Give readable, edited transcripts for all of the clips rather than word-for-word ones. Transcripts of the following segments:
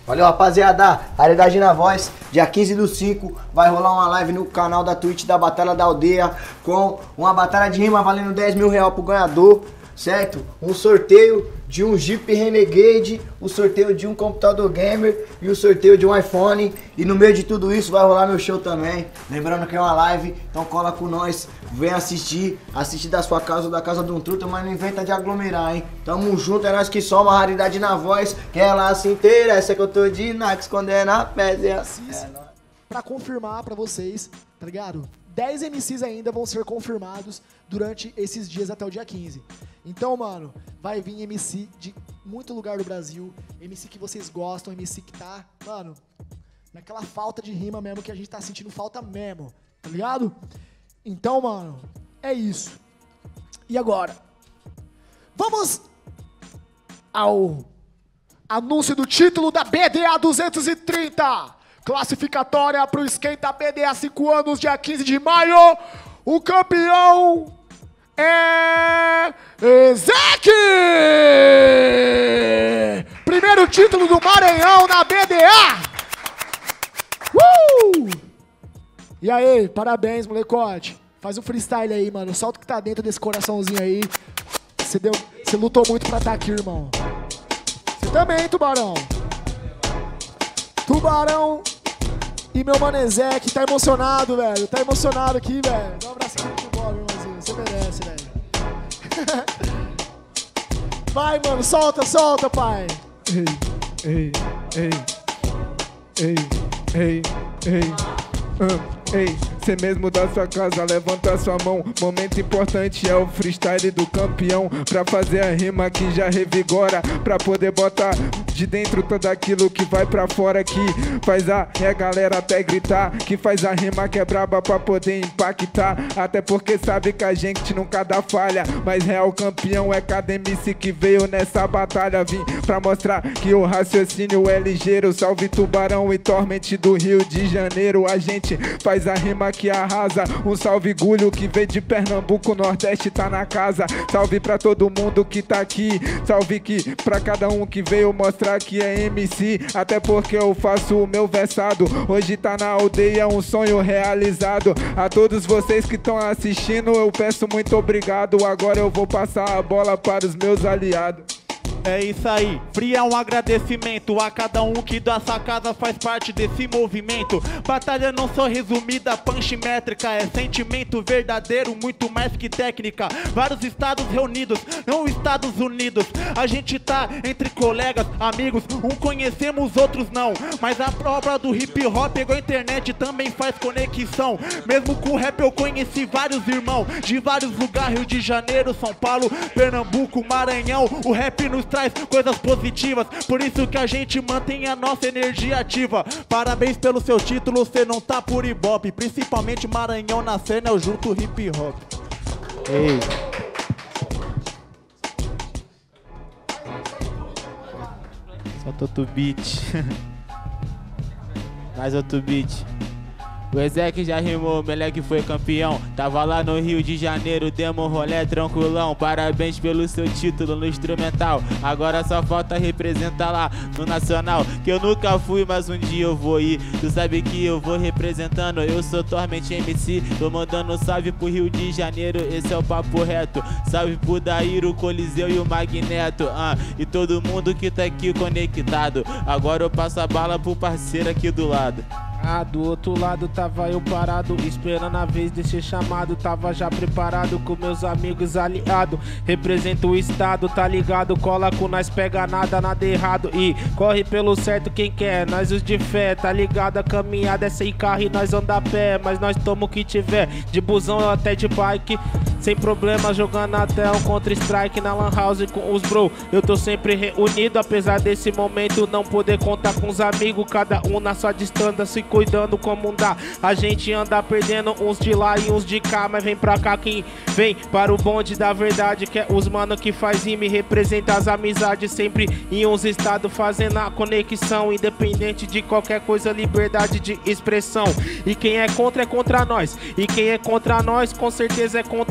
Valeu, rapaziada. Raridade na voz. Dia 15/5 vai rolar uma live no canal da Twitch da Batalha da Aldeia com uma batalha de rima valendo 10 mil reais pro ganhador, certo? Um sorteio de um Jeep Renegade, o sorteio de um computador gamer e o sorteio de um iPhone. E no meio de tudo isso vai rolar meu show também. Lembrando que é uma live, então cola com nós, vem assistir da sua casa ou da casa de um truta, mas não inventa de aglomerar, hein? Tamo junto, é nós que só uma raridade na voz, que ela se inteira, essa que eu tô de Nax, quando é na pés é assim. Pra confirmar pra vocês, tá ligado? 10 MCs ainda vão ser confirmados durante esses dias até o dia 15. Então, mano, vai vir MC de muito lugar do Brasil, MC que vocês gostam, MC que tá, mano, naquela falta de rima mesmo que a gente tá sentindo falta mesmo, tá ligado? Então, mano, é isso. E agora? Vamos ao anúncio do título da BDA 230. Classificatória pro Esquenta BDA 5 anos, dia 15 de maio. O campeão é Ezek! Primeiro título do Maranhão na BDA! E aí, parabéns, molecote. Faz um freestyle aí, mano. Solta o que tá dentro desse coraçãozinho aí. Você lutou muito pra estar aqui, irmão. Você também, Tubarão. Tubarão e meu mano Ezek tá emocionado, velho. Tá emocionado aqui, velho. Dá um abraço aqui pro Bob, irmãozinho. Você merece, velho. Vai, mano. Solta, pai. Ei. Ei, cê mesmo da sua casa, levanta sua mão. Momento importante é o freestyle do campeão. Pra fazer a rima que já revigora, pra poder botar de dentro tudo aquilo que vai pra fora, que faz a galera até gritar, que faz a rima que é braba pra poder impactar. Até porque sabe que a gente nunca dá falha, mas real campeão é cada MC que veio nessa batalha. Vim pra mostrar que o raciocínio é ligeiro. Salve Tubarão e Torment do Rio de Janeiro. A gente faz a rima que arrasa. Um salve Gulho que veio de Pernambuco, Nordeste tá na casa. Salve pra todo mundo que tá aqui. Salve que pra cada um que veio mostrar que é MC. Até porque eu faço o meu versado. Hoje tá na aldeia, um sonho realizado. A todos vocês que estão assistindo, eu peço muito obrigado. Agora eu vou passar a bola para os meus aliados. É isso aí, fria um agradecimento a cada um que da sua casa faz parte desse movimento. Batalha não só resumida, punch métrica, é sentimento verdadeiro, muito mais que técnica. Vários estados reunidos, não Estados Unidos. A gente tá entre colegas, amigos, um conhecemos, outros não. Mas a prova do hip hop pegou a internet, também faz conexão. Mesmo com o rap eu conheci vários irmãos de vários lugares, Rio de Janeiro, São Paulo, Pernambuco, Maranhão. O rap nos traz coisas positivas, por isso que a gente mantém a nossa energia ativa. Parabéns pelo seu título, você não tá por ibope. Principalmente Maranhão na cena, eu junto hip hop. Ei. Solta outro beat. Mais outro beat. O Ezek já rimou, o moleque foi campeão. Tava lá no Rio de Janeiro, demo rolê tranquilão. Parabéns pelo seu título no instrumental. Agora só falta representar lá no nacional, que eu nunca fui, mas um dia eu vou ir. Tu sabe que eu vou representando, eu sou Torment MC. Tô mandando um salve pro Rio de Janeiro, esse é o papo reto. Salve pro Daíro, Coliseu e o Magneto, e todo mundo que tá aqui conectado. Agora eu passo a bala pro parceiro aqui do lado. Do outro lado tava eu parado, esperando a vez de ser chamado. Tava já preparado com meus amigos aliados. Represento o estado, tá ligado? Cola com nós, pega nada errado. E corre pelo certo quem quer, nós os de fé. Tá ligado? A caminhada é sem carro e nós anda a pé. Mas nós toma o que tiver, de busão ou até de bike. Sem problema, jogando até um Counter-Strike na Lan House com os bro. Eu tô sempre reunido, apesar desse momento não poder contar com os amigos. Cada um na sua distância, se cuidando como dá. A gente anda perdendo uns de lá e uns de cá, mas vem pra cá quem vem para o bonde da verdade, que é os mano que faz e me representa as amizades. Sempre em uns estados fazendo a conexão, independente de qualquer coisa, liberdade de expressão. E quem é contra nós, e quem é contra nós com certeza é contra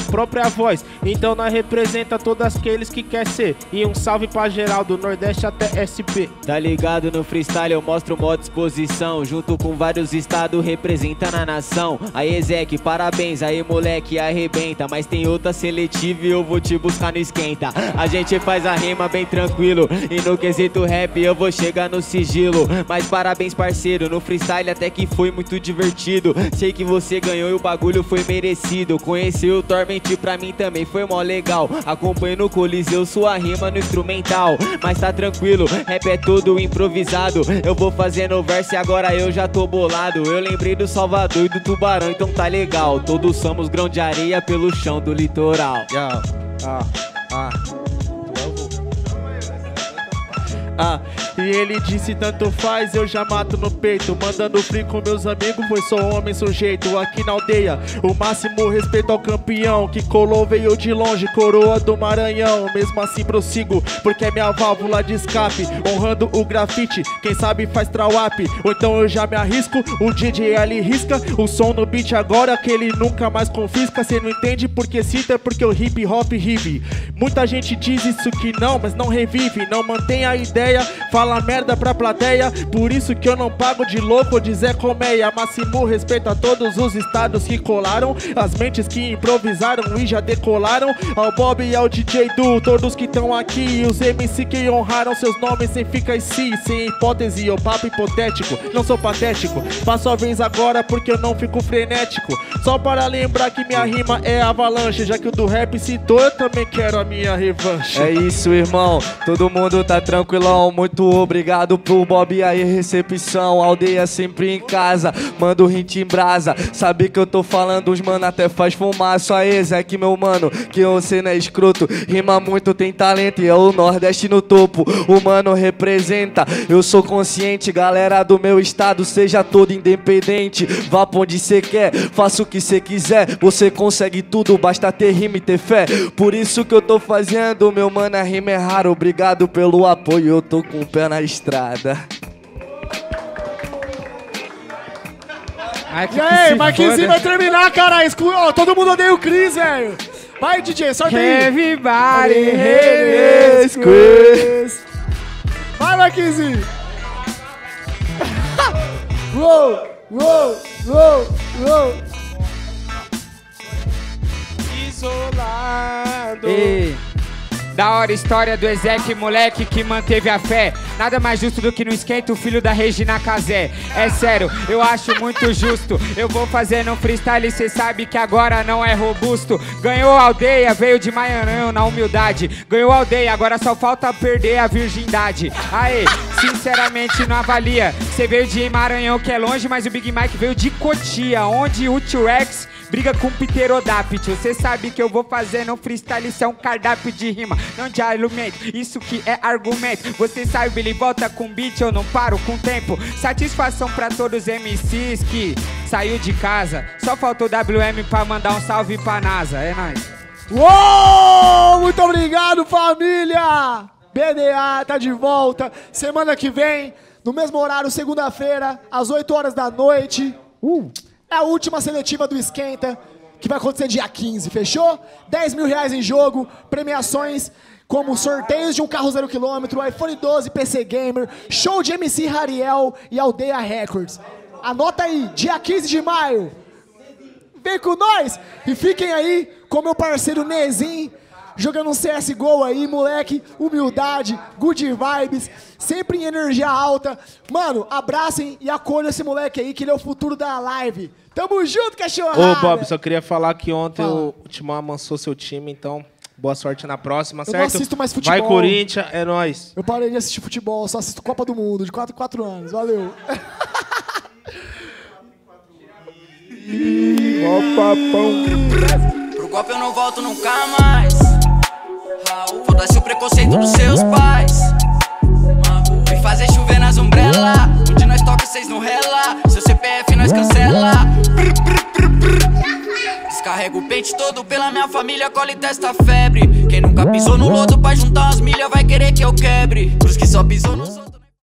própria voz. Então nós representa todos aqueles que quer ser. E um salve pra geral do Nordeste até SP. Tá ligado, no freestyle eu mostro modo disposição, junto com vários estados representando a nação. Aí Ezek, parabéns, aí moleque, arrebenta. Mas tem outra seletiva e eu vou te buscar no esquenta. A gente faz a rima bem tranquilo, e no quesito rap eu vou chegar no sigilo. Mas parabéns parceiro, no freestyle até que foi muito divertido. Sei que você ganhou e o bagulho foi merecido. Conhecer o Torment pra mim também foi mó legal. Acompanho no Coliseu sua rima no instrumental. Mas tá tranquilo, rap é todo improvisado. Eu vou fazendo verso e agora eu já tô bolado. Eu lembrei do Salvador e do Tubarão, então tá legal. Todos somos grão de areia pelo chão do litoral. E ele disse tanto faz, eu já mato no peito. Mandando free com meus amigos, pois sou homem sujeito. Aqui na aldeia, o máximo respeito ao campeão que colou, veio de longe, coroa do Maranhão. Mesmo assim prossigo, porque é minha válvula de escape. Honrando o grafite, quem sabe faz trawap. Ou então eu já me arrisco, o DJ ali risca o som no beat agora que ele nunca mais confisca. Cê não entende porque cita, porque o hip hop vive. Muita gente diz isso que não, mas não revive. Não mantém a ideia, fala merda pra plateia. Por isso que eu não pago de louco ou de Zé Colmeia. Máximo respeito a todos os estados que colaram, as mentes que improvisaram e já decolaram. Ao Bob e ao DJ Du, todos que estão aqui, os MC que honraram seus nomes sem fica e si. Sem hipótese ou papo hipotético, não sou patético. Passo a vez agora porque eu não fico frenético. Só para lembrar que minha rima é avalanche. Já que o do rap citou, eu também quero a minha revanche. É isso, irmão, todo mundo tá tranquilão. Muito obrigado pro Bob aí, recepção. Aldeia sempre em casa, manda o hit em brasa. Sabe que eu tô falando, os mano até faz fumaça. Aí, Ezek, meu mano, que você não é escroto. Rima muito, tem talento e é o Nordeste no topo. O mano representa, eu sou consciente. Galera do meu estado, seja todo independente. Vá pra onde cê quer, faça o que cê quiser. Você consegue tudo, basta ter rima e ter fé. Por isso que eu tô fazendo, meu mano, a rima é rara. Obrigado pelo apoio, eu tô com o pé na estrada. E aí, Marquinhos vai terminar, cara. Oh, todo mundo odeia o Chris, velho. Vai, DJ, sorte aí. Everybody hates Chris. Vai, Marquinhos. Uou, uou, uou, uou. Isolado. Ei. Da hora a história do Ezek, moleque que manteve a fé. Nada mais justo do que não esquenta o filho da Regina Casé. É sério, eu acho muito justo. Eu vou fazendo um freestyle, cê sabe que agora não é robusto. Ganhou a aldeia, veio de Maranhão na humildade. Ganhou a aldeia, agora só falta perder a virgindade. Aê, sinceramente não avalia. Cê veio de Maranhão que é longe, mas o Big Mike veio de Cotia, onde o T-Rex briga com pterodáptilo. Cê sabe que eu vou fazendo um freestyle, isso é um cardápio de rima, não de alimento, isso que é argumento. Você sabe, ele volta com beat, eu não paro com tempo. Satisfação pra todos os MCs que saiu de casa. Só faltou WM pra mandar um salve pra NASA, é nóis. Uou, muito obrigado, família. BDA tá de volta, semana que vem, no mesmo horário, segunda-feira, às 8 horas da noite. É a última seletiva do Esquenta, que vai acontecer dia 15, fechou? 10 mil reais em jogo, premiações como sorteios de um carro 0 km, iPhone 12, PC Gamer, show de MC Rariel e Aldeia Records. Anota aí, dia 15 de maio. Vem com nós e fiquem aí com meu parceiro Nezin, jogando um CSGO aí, moleque, humildade, good vibes, sempre em energia alta. Mano, abracem e acolham esse moleque aí, que ele é o futuro da live. Tamo junto, cachorrada! Ô, Bob, só queria falar que ontem o Timão amansou seu time, então boa sorte na próxima, certo? Eu não assisto mais futebol. Vai, Corinthians, é nóis. Eu parei de assistir futebol, só assisto Copa do Mundo, de 4 em 4 anos. Valeu. Ó papão. Pro golpe eu não volto nunca mais. Foda-se o preconceito dos seus pais. Me fazer chover nas umbrella. Onde nós toca, cês não rela. Seu CPF nós cancela. Descarrego o pente todo pela minha família, cola e testa febre. Quem nunca pisou no lodo pra juntar umas milhas vai querer que eu quebre. Pros que só pisou no